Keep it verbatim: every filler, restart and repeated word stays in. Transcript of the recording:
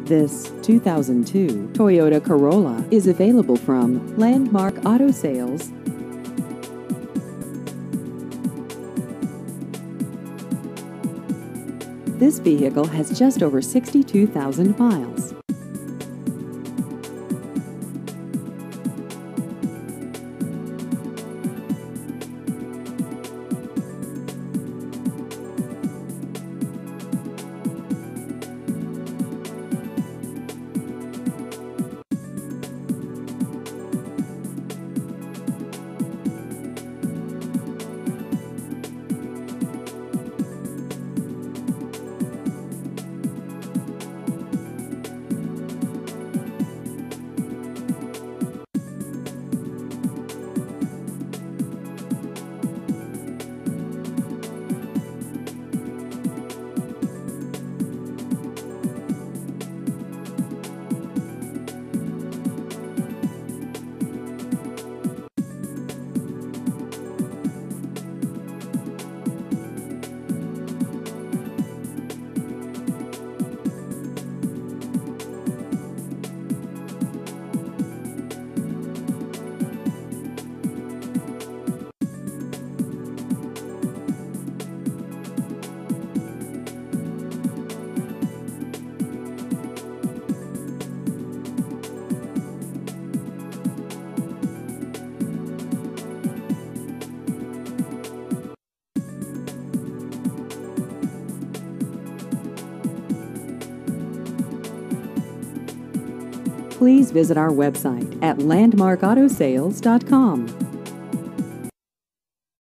This two thousand two Toyota Corolla is available from Landmark Auto Sales. This vehicle has just over sixty-two thousand miles. Please visit our website at landmark auto sales dot com.